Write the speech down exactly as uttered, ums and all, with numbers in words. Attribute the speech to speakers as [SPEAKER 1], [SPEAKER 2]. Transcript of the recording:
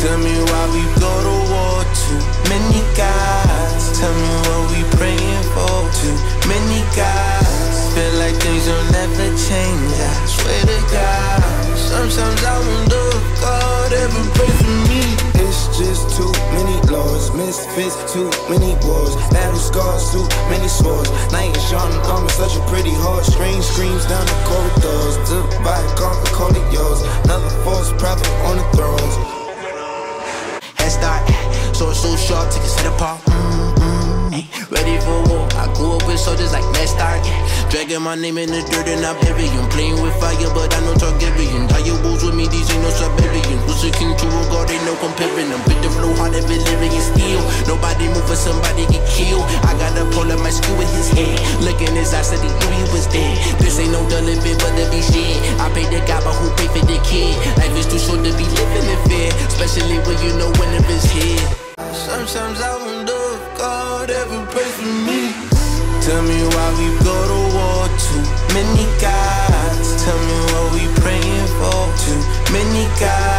[SPEAKER 1] Tell me why we go to war, too many guys. Tell me what we praying for, too many guys. Feel like things will never change, I swear to God. Sometimes I wonder if God ever pray for me.
[SPEAKER 2] It's just too many laws, misfits, too many wars, battle scars, too many swords. Knight in shining armor, such a pretty heart. Strange screams down the corridors. Divide, conquer, call it yours. Another false prophet on the thrones.
[SPEAKER 1] Head start, sword so sharp, take his head apart. Mm-hmm. Ready for war, I grew up with soldiers like Ned Stark. Dragging my name in the dirt and I'm heavy. I'm playing with fire, but I know Targaryen. Tie your wolves with me, these ain't no Siberian. Who's a king to a god, ain't no comparing them. Bit the flow hard, every living is steel. Nobody move for somebody get killed. I got a pull up my screw with his head. Look in his eyes, said he knew he was dead. This ain't no dull living, but to be shit. I paid the guy, but who paid for the kid? Life is too short to be living in fear, especially when you know when it is here. Sometimes I wonder if God ever pray for me. Tell me why we go to war, too many guys. Tell me what we praying for, too many guys.